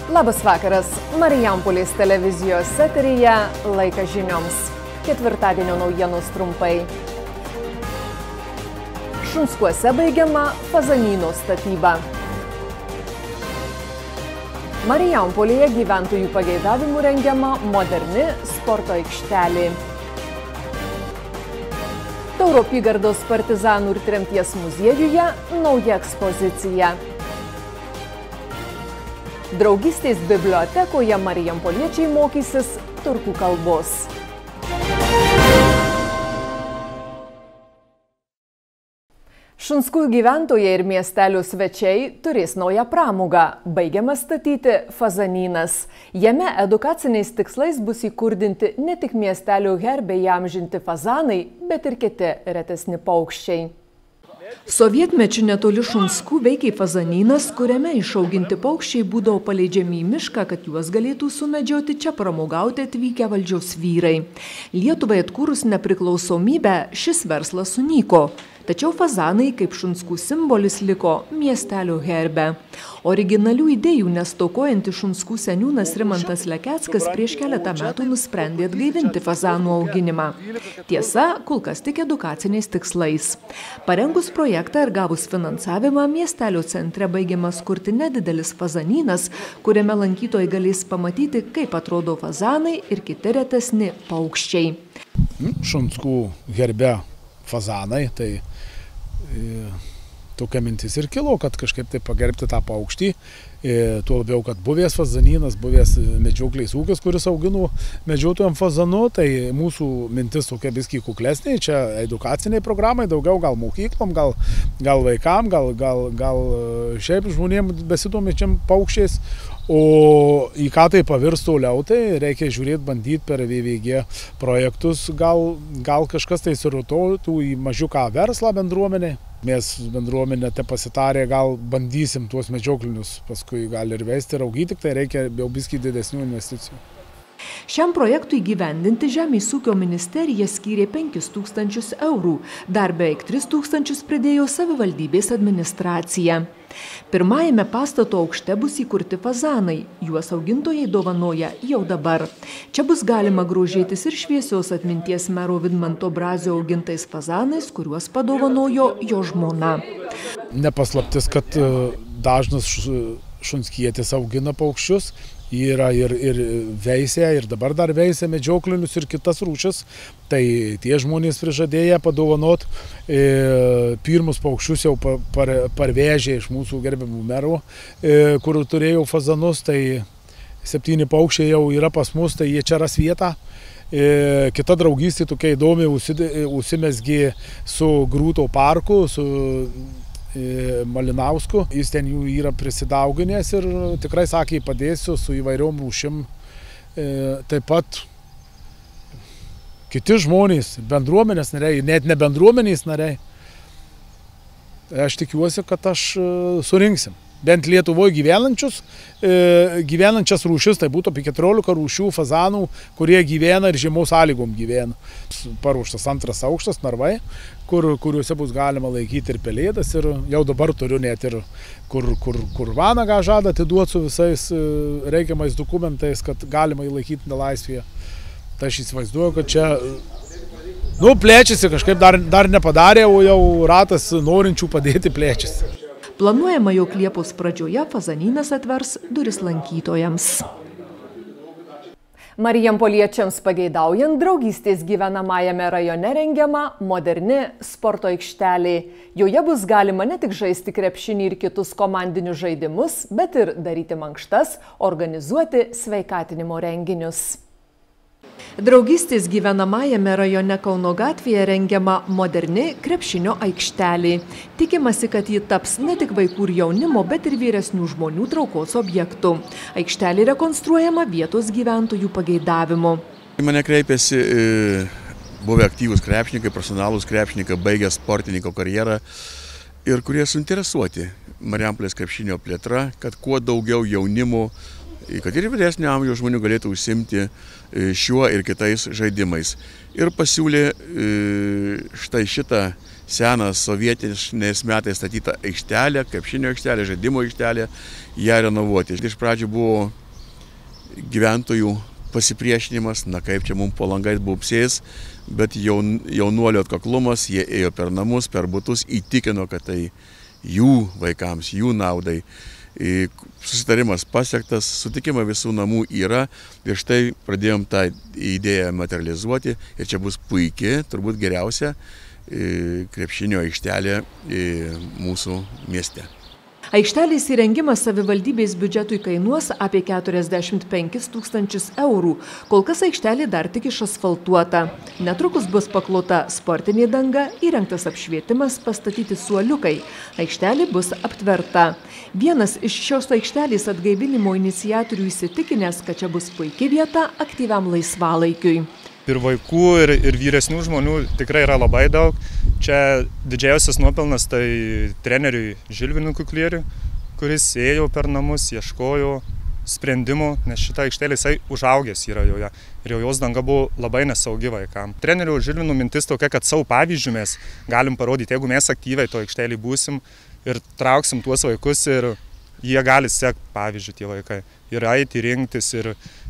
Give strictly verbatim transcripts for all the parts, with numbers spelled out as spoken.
Labas vakaras. Marijampolės televizijos eteryje laikas žinioms. Ketvirtadienio naujienos trumpai. Šunskuose baigiama fazanyno statyba. Marijampolėje gyventojų pageidavimų rengiama moderni sporto aikštelė. Tauro apygardos partizanų ir tremties muziejuje nauja ekspozicija. Draugystės bibliotekoje marijampoliečiai mokysis turkų kalbos. Šunskų gyventojai ir miestelio svečiai turės naują pramogą. Baigiamas statyti fazanynas. Jame edukaciniais tikslais bus įkurdinti ne tik miestelio herbe įamžinti fazanai, bet ir kiti retesni paukščiai. Sovietmečiu netoli Šunskų veikė fazanynas, kuriame išauginti paukščiai būdavo paleidžiami į mišką, kad juos galėtų sumedžioti čia pramogauti atvykę valdžios vyrai. Lietuvai atkūrus nepriklausomybę šis verslas sunyko. Tačiau fazanai kaip Šunskų simbolis liko miestelio herbe. Originalių idėjų nestokojantis Šunskų seniūnas Rimantas Lekeckas prieš keletą metų nusprendė atgaivinti fazanų auginimą. Tiesa, kol kas tik edukaciniais tikslais. Parengus projektą ir gavus finansavimą, miestelio centre baigiamas kurti nedidelis fazanynas, kuriame lankytojai galės pamatyti, kaip atrodo fazanai ir kiti retesni paukščiai. Šunskų herbe fazanai, tai e, tokia mintis ir kilo, kad kažkaip tai pagerbti tą paukštį. E, tuo labiau, kad buvęs fazanynas, buvęs medžioklės ūkis, kuris augino medžiotojam fazanu, tai mūsų mintis tokia biskį kuklesnė, čia edukaciniai programai, daugiau gal mokyklom, gal, gal vaikam, gal, gal, gal šiaip žmonėm besidominčiam paukščiais. O į ką tai pavirs toliau, tai reikia žiūrėti, bandyti per V V G projektus, gal, gal kažkas tai surutotų į mažiuką verslą bendruomenę. Mes bendruomenė te pasitarė, gal bandysim tuos medžioklinius, paskui gali ir veisti, ir augyti, tai reikia jau biskį didesnių investicijų. Šiam projektui įgyvendinti Žemės ūkio ministerija skyrė penkis tūkstančius eurų, dar beveik tris tūkstančius pridėjo savivaldybės administracija. Pirmajame pastato aukšte bus įkurti fazanai, juos augintojai dovanoja jau dabar. Čia bus galima grožėtis ir šviesios atminties mero Vidmanto Brazio augintais fazanais, kuriuos padovanojo jo žmona. Nepaslaptis, kad dažnas šunskietis augina paukščius. Yra ir, ir veisė, ir dabar dar veisė medžioklinius ir kitas rūšis. Tai tie žmonės prižadėję padovanot e, pirmus paukščius jau par, parvežė iš mūsų gerbiamų merų, e, kur turėjau fazanus. Tai septyni paukščiai jau yra pas mus, tai jie čia ras vietą. E, kita draugystė tokia įdomi užsimezgė su Grūto parku, su Malinausku. Jis ten jų yra prisidauginęs ir tikrai sakė, padėsiu su įvairiom rūšim. E, taip pat kiti žmonės, bendruomenės nariai, net ne bendruomenės nariai. Aš tikiuosi, kad aš surinksim. Bent Lietuvoje gyvenančius, e, gyvenančias rūšis, tai būtų apie keturiolika rūšių fazanų, kurie gyvena ir žiemos sąlygom gyvena. Paruoštas antras aukštas, narvai, kur, kuriuose bus galima laikyti ir pelėdas, ir jau dabar turiu net ir kur, kur, kur vanagą žada atiduoti su visais reikiamais dokumentais, kad galima įlaikyti nelaisvėje. Tai aš įsivaizduoju, kad čia nu, plečiasi, kažkaip dar, dar nepadarė, o jau ratas norinčių padėti plečiasi. Planuojama, jog Liepos pradžioje fazanynas atvers duris lankytojams. Marijampoliečiams pageidaujant, draugystės gyvenamajame rajone rengiama moderni sporto aikštelė. Joje bus galima ne tik žaisti krepšinį ir kitus komandinius žaidimus, bet ir daryti mankštas, organizuoti sveikatinimo renginius. Draugystės gyvenamajame rajone Kauno gatvėje rengiama moderni krepšinio aikštelė. Tikimasi, kad ji taps ne tik vaikų ir jaunimo, bet ir vyresnių žmonių traukos objektų. Aikštelė rekonstruojama vietos gyventojų pageidavimu. Į mane kreipėsi buvę aktyvūs krepšininkai, profesionalūs krepšininkai, baigę sportininko karjerą ir kurie suinteresuoti Marijampolės krepšinio plėtra, kad kuo daugiau jaunimo, kad ir vyresnio amžiaus žmonių galėtų užsiimti šiuo ir kitais žaidimais. Ir pasiūlė štai šitą seną sovietiniais metais statytą aikštelę, krepšinio aikštelę, žaidimo aikštelę, ją renovuoti. Iš pradžių buvo gyventojų pasipriešinimas, na kaip čia mums po langais baubsės, bet jaun, jaunuolio atkaklumas, jie ėjo per namus, per butus, įtikino, kad tai jų vaikams, jų naudai. Susitarimas pasiektas, sutikimo visų namų yra ir štai pradėjom tą idėją materializuoti ir čia bus puikiai, turbūt geriausia krepšinio aikštelė mūsų mieste. Aikštelės įrengimas savivaldybės biudžetui kainuos apie keturiasdešimt penkis tūkstančius eurų. Kol kas aikštelė dar tik išasfaltuota. Netrukus bus paklota sportinė danga, įrengtas apšvietimas, pastatyti suoliukai. Aikštelė bus aptverta. Vienas iš šios aikštelės atgaivinimo iniciatorių įsitikinęs, kad čia bus puikia vieta aktyviam laisvalaikiui. Ir vaikų, ir, ir vyresnių žmonių tikrai yra labai daug. Čia didžiausias nuopelnas tai treneriui Žilvinui Kuklieriui, kuris ėjo per namus, ieškojo sprendimų, nes šitą aikštelę jisai užaugęs yra joje. Ir jos danga buvo labai nesaugi vaikam. Trenerių Žilvinų mintis tokia, kad savo pavyzdžių mes galim parodyti, jeigu mes aktyviai to aikštelį būsim ir trauksim tuos vaikus ir jie gali sekti pavyzdžių tie vaikai. Ir eiti, rinktis ir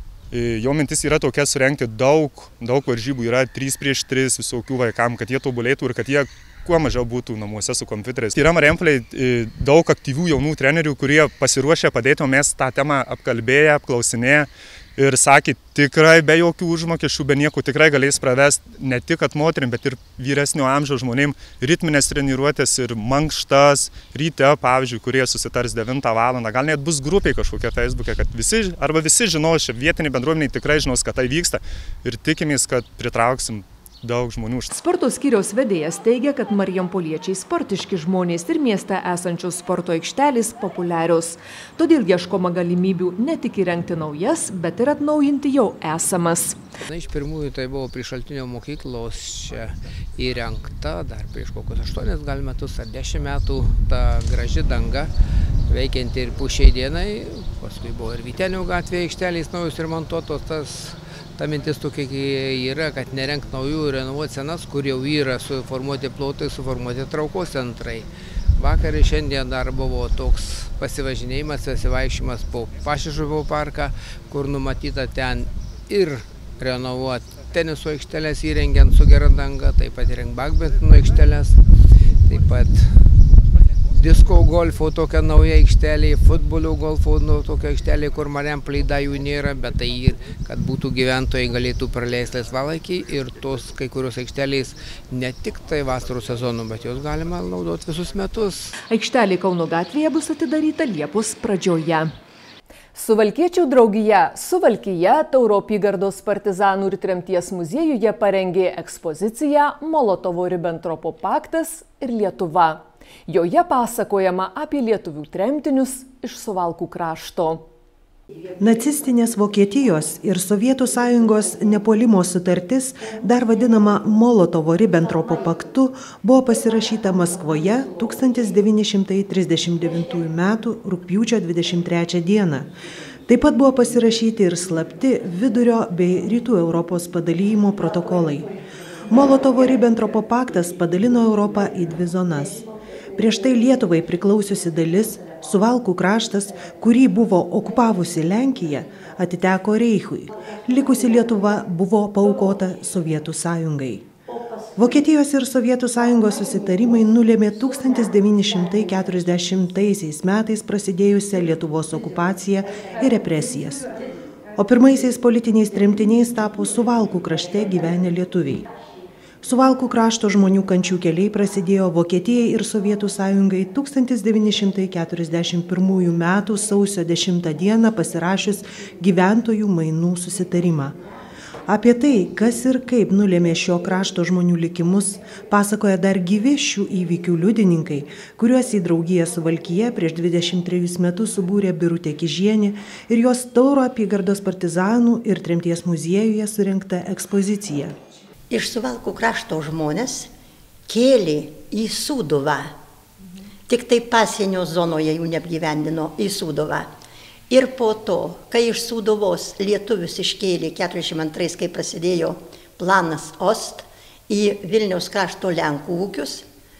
jo mintis yra tokia surengti daug, daug varžybų, yra trys prieš tris visokių vaikam, kad jie tobulėtų ir kad jie kuo mažiau būtų namuose su kompiuteriais. Yra Marijampolėje daug aktyvių jaunų trenerių, kurie pasiruošę padėti, o mes tą temą apkalbėję, apklausinėję ir sakė, tikrai be jokių užmokesčių, be nieko tikrai galės pravesti ne tik kad moterim, bet ir vyresnio amžiaus žmonėm ritminės treniruotės ir mankštas ryte, pavyzdžiui, kurie susitars devintą valandą. Gal net bus grupiai kažkokia Facebook'e, kad visi, arba visi žinos, vietiniai bendruomeniai tikrai žinos, kad tai vyksta ir tikimės, kad pritrauksim daug žmonių. Sporto skyriaus vedėjas teigia, kad marijampoliečiai sportiški žmonės ir mieste esančios sporto aikštelės populiarios. Todėl ieškoma galimybių ne tik įrengti naujas, bet ir atnaujinti jau esamas. Na, iš pirmųjų tai buvo prie Šaltinio mokyklos čia įrengta, dar prieš kokius aštuonis gal metus ar dešimt metų, ta graži danga, veikianti ir po šiai dienai. Paskui buvo ir Vytenio gatvėje aikštelės naujus remontuotos. Tas Ta mintis tokia yra, kad nerengt naujų, renovuoti senas, kur jau yra suformuoti plotai, suformuoti traukos centrai. Vakar ir šiandien dar buvo toks pasivažinėjimas, pasivaikščiojimas po Pašižuvo parką, kur numatyta ten ir renovuoti teniso aikštelės įrengiant su gera danga, taip pat įrengt badmintono aikštelės, taip pat disko golfo tokia nauja aikštelė, futbolio golfo nu, tokia aikštelė, kur Marijampolėje jų nėra, bet tai ir, kad būtų gyventojai galėtų praleisti laisvalaikį ir tos kai kurios aikštelės ne tik tai vasaros sezonu, bet jos galima naudoti visus metus. Aikštelė Kauno gatvėje bus atidaryta Liepos pradžioje. Suvalkiečių draugija Suvalkija Tauro apygardos partizanų ir tremties muziejuje parengė ekspoziciją Molotovo-Ribentropo paktas ir Lietuva. Joje pasakojama apie lietuvių tremtinius iš Suvalkų krašto. Nacistinės Vokietijos ir Sovietų sąjungos nepuolimo sutartis, dar vadinama Molotovo-Ribentropo paktu, buvo pasirašyta Maskvoje tūkstantis devyni šimtai trisdešimt devintųjų metų rugpjūčio dvidešimt trečią dieną. Taip pat buvo pasirašyti ir slapti Vidurio bei Rytų Europos padalijimo protokolai. Molotovo-Ribentropo paktas padalino Europą į dvi zonas. Prieš tai Lietuvai priklausiusi dalis, Suvalkų kraštas, kurį buvo okupavusi Lenkija, atiteko Reichui. Likusi Lietuva buvo paaukota Sovietų sąjungai. Vokietijos ir Sovietų sąjungos susitarimai nulėmė tūkstantis devyni šimtai keturiasdešimtaisiais metais prasidėjusią Lietuvos okupaciją ir represijas. O pirmaisiais politiniais tremtiniais tapo Suvalkų krašte gyvenę lietuviai. Suvalkų krašto žmonių kančių keliai prasidėjo Vokietijai ir Sovietų sąjungai tūkstantis devyni šimtai keturiasdešimt pirmųjų metų sausio dešimtą dieną pasirašius gyventojų mainų susitarimą. Apie tai, kas ir kaip nulėmė šio krašto žmonių likimus, pasakoja dar gyvi šių įvykių liudininkai, kuriuos į draugiją Suvalkyje prieš dvidešimt trejus metus subūrė Birutė Kižienė ir jos Tauro apygardos partizanų ir tremties muziejuje surengta ekspozicija. Iš Suvalkų krašto žmonės kėlė į Sūduvą. Tik tai pasienio zonoje jų neapgyvendino į Sūduvą. Ir po to, kai iš Sūduvos lietuvius iškėlė keturiasdešimt antrais, kai prasidėjo planas Ost, į Vilniaus krašto Lenkų ūkius,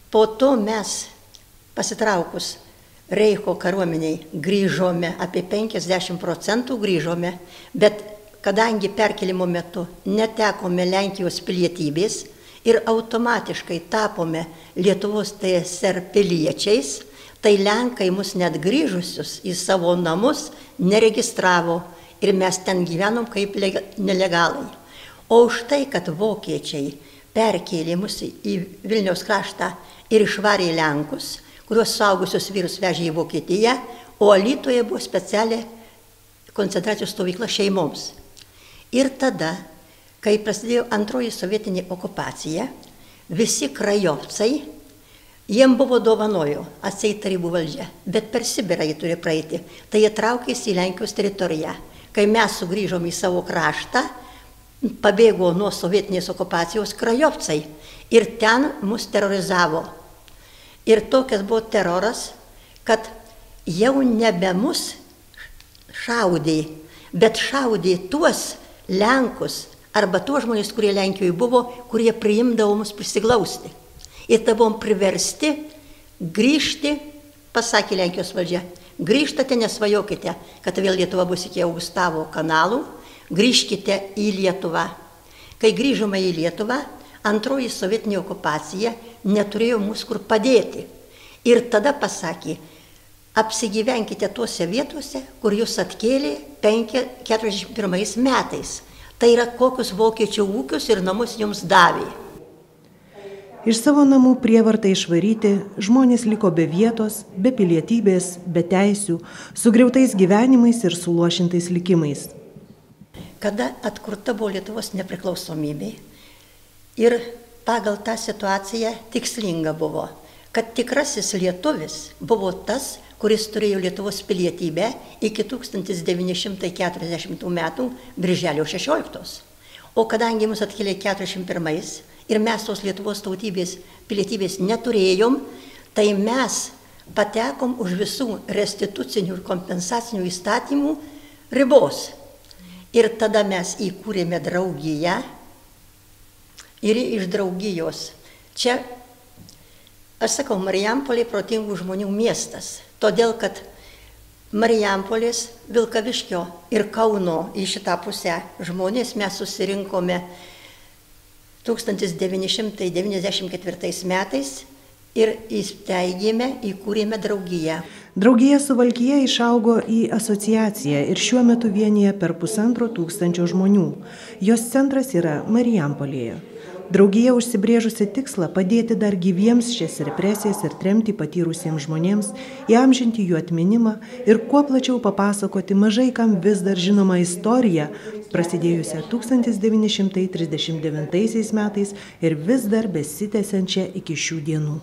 Po to mes pasitraukus Reicho kariuomeniai grįžome, apie penkiasdešimt procentų grįžome, bet kadangi perkelimo metu netekome Lenkijos pilietybės ir automatiškai tapome Lietuvos T S R piliečiais, tai Lenkai mus net grįžusius į savo namus neregistravo ir mes ten gyvenom kaip nelegalai. O už tai, kad vokiečiai perkėlė mus į Vilniaus kraštą ir išvarė Lenkus, kuriuos suaugusius vyrus vežė į Vokietiją, o Alytuje buvo speciali koncentracijos stovykla šeimoms. Ir tada, kai prasidėjo antroji sovietinė okupacija, visi krajovcai, jiem buvo dovanojo atseit tarybų valdžia, bet per Sibirą jie turi praeiti, tai jie traukėsi į Lenkijos teritoriją. Kai mes sugrįžom į savo kraštą, pabėgo nuo sovietinės okupacijos krajovcai ir ten mus terorizavo. Ir tokias buvo teroras, kad jau nebe mus šaudė, bet šaudė tuos Lenkus arba tuos žmonės, kurie Lenkijoje buvo, kurie priimdavo mus prisiglausti. Ir tada buvom priversti grįžti, pasakė Lenkijos valdžia, grįžtate, nesvajokite, kad vėl Lietuva bus iki Augustavo kanalų, grįžkite į Lietuvą. Kai grįžome į Lietuvą, antroji sovietinė okupacija neturėjo mūsų kur padėti. Ir tada pasakė, apsigyvenkite tuose vietuose, kur jūs atkėlė keturiasdešimt pirmais metais. Tai yra, kokius vokiečių ūkius ir namus jums davė. Iš savo namų prievartą išvaryti žmonės liko be vietos, be pilietybės, be teisių, sugriautais gyvenimais ir suluošintais likimais. Kada atkurta buvo Lietuvos nepriklausomybė, ir pagal tą situaciją tikslinga buvo, kad tikrasis lietuvis buvo tas, kuris turėjo Lietuvos pilietybę iki tūkstantis devyni šimtai keturiasdešimtų metų birželio šešioliktos. O kadangi mus atkėlė keturiasdešimt pirmais ir mes tos Lietuvos tautybės pilietybės neturėjom, tai mes patekom už visų restitucinių ir kompensacinių įstatymų ribos. Ir tada mes įkūrėme draugiją. Ir iš draugijos. Čia, aš sakau, Marijampolė protingų žmonių miestas, todėl kad Marijampolės, Vilkaviškio ir Kauno į šitą pusę žmonės mes susirinkome tūkstantis devyni šimtai devyniasdešimt ketvirtais metais ir įsteigėme, įkūrėme draugiją. Draugija Suvalkija išaugo į asociaciją ir šiuo metu vienyje per pusantro tūkstančio žmonių. Jos centras yra Marijampolėje. Draugija užsibrėžusi tikslą padėti dar gyviems šias represijas ir tremtį patyrusiems žmonėms, įamžinti jų atminimą ir kuo plačiau papasakoti mažai kam vis dar žinomą istoriją, prasidėjusią tūkstantis devyni šimtai trisdešimt devintaisiais metais ir vis dar besitęsiančią iki šių dienų.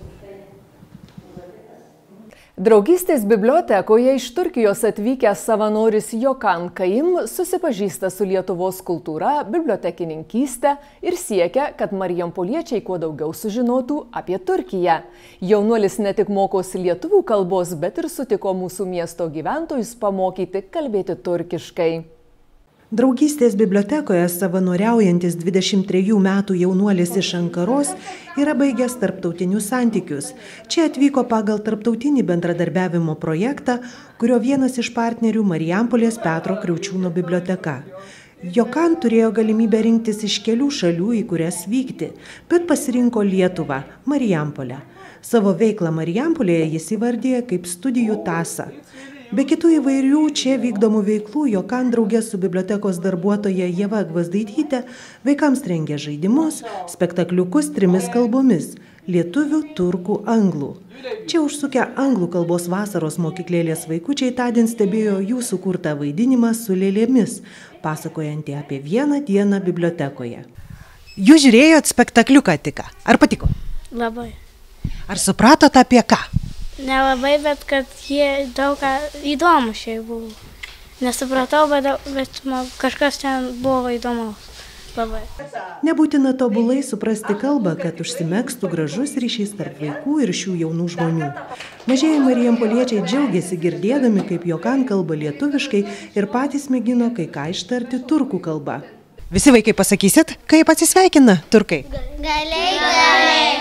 Draugystės bibliotekoje iš Turkijos atvykęs savanoris Jokan Kaim susipažįsta su Lietuvos kultūra, bibliotekininkystė ir siekia, kad marijampoliečiai kuo daugiau sužinotų apie Turkiją. Jaunuolis ne tik mokosi lietuvių kalbos, bet ir sutiko mūsų miesto gyventojus pamokyti kalbėti turkiškai. Draugystės bibliotekoje savanoriaujantis dvidešimt trejų metų jaunuolis iš Ankaros yra baigęs tarptautinius santykius. Čia atvyko pagal tarptautinį bendradarbiavimo projektą, kurio vienas iš partnerių Marijampolės Petro Kriaučiūno biblioteka. Jokan turėjo galimybę rinktis iš kelių šalių, į kurias vykti, bet pasirinko Lietuvą, Marijampolę. Savo veiklą Marijampolėje jis įvardija kaip studijų tasą. Be kitų įvairių čia vykdomų veiklų, Jokan drauge su bibliotekos darbuotoja Ieva Gvazdaitytė vaikams rengia žaidimus, spektakliukus trimis kalbomis – lietuvių, turkų, anglų. Čia užsukę anglų kalbos vasaros mokyklėlės vaikučiai tądien stebėjo jų sukurtą vaidinimą su lėlėmis, pasakojantį apie vieną dieną bibliotekoje. Jūs žiūrėjot spektakliuką tik. Ar patiko? Labai. Ar supratot apie ką? Nelabai, bet kad jie daug ką įdomu šiai buvo. Nesupratau, bet, bet man kažkas ten buvo įdomu. Labai. Nebūtina tobulai suprasti kalbą, kad užsimegstų gražus ryšys tarp vaikų ir šių jaunų žmonių. Mažieji marijampoliečiai džiaugiasi girdėdami, kaip Jokan kalba lietuviškai ir patys mėgino kai ką ištarti turkų kalbą. Visi vaikai pasakysit, kaip atsisveikina turkai? Galiai, galiai.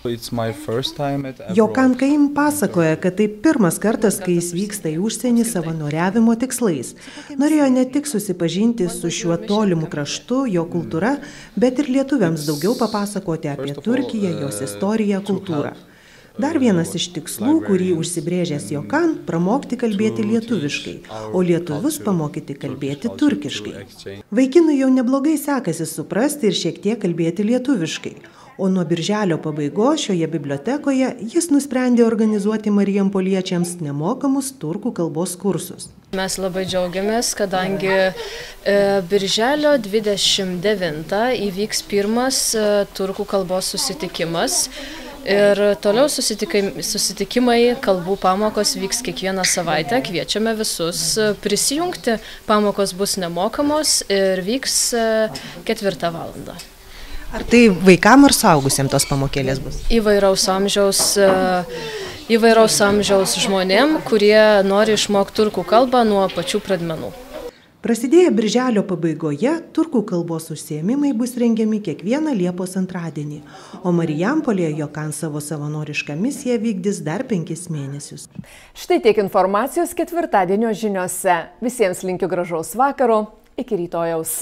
Jokan Kaim pasakoja, kad tai pirmas kartas, kai jis vyksta į užsienį savanoriavimo tikslais. Norėjo ne tik susipažinti su šiuo tolimu kraštu, jo kultūra, bet ir lietuviams daugiau papasakoti apie Turkiją, jos istoriją, kultūrą. Dar vienas iš tikslų, kurį užsibrėžęs Jokan, pramokti kalbėti lietuviškai, o lietuvius pamokyti kalbėti turkiškai. Vaikinui jau neblogai sekasi suprasti ir šiek tiek kalbėti lietuviškai, o nuo birželio pabaigos šioje bibliotekoje jis nusprendė organizuoti marijampoliečiams nemokamus turkų kalbos kursus. Mes labai džiaugiamės, kadangi e, birželio dvidešimt devintą įvyks pirmas e, turkų kalbos susitikimas. Ir toliau susitikimai, kalbų pamokos vyks kiekvieną savaitę, kviečiame visus prisijungti, pamokos bus nemokamos ir vyks ketvirtą valandą. Ar tai vaikam ar suaugusiems tos pamokėlės bus? Įvairaus amžiaus, įvairaus amžiaus žmonėm, kurie nori išmokti turkų kalbą nuo pačių pradmenų. Prasidėję birželio pabaigoje, turkų kalbos užsiėmimai bus rengiami kiekvieną Liepos antradienį, o Marijampolėje Jokan savo savanorišką misiją vykdys dar penkis mėnesius. Štai tiek informacijos ketvirtadienio žiniose. Visiems linkiu gražaus vakaro, iki rytojaus.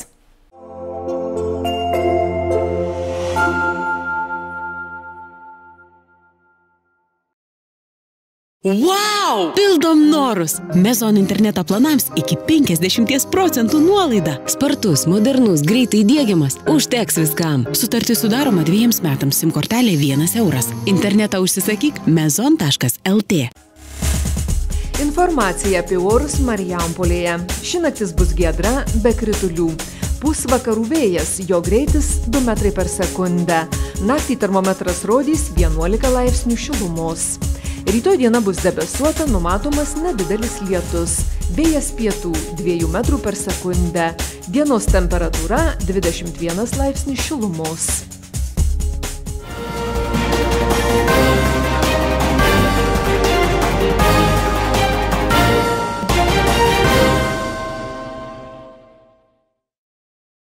Wow! Pildom norus! Mezon interneto planams iki penkiasdešimt procentų nuolaida. Spartus, modernus, greitai diegiamas. Užteks viskam. Sutartis sudaroma dviems metams, sim kortelė vienas euras. Internetą užsisakyk mezon taškas lt. Informacija apie orus Marijampolėje. Ši naktis bus giedra, be kritulių. Pūs vakarų vėjas, jo greitis du metrai per sekundę. Naktį termometras rodys vienuolika laipsnių šilumos. Rytoj diena bus debesuota, numatomas nedidelis lietus. Vėjas pietų dviejų metrų per sekundę. Dienos temperatūra dvidešimt vienas laipsnis šilumos.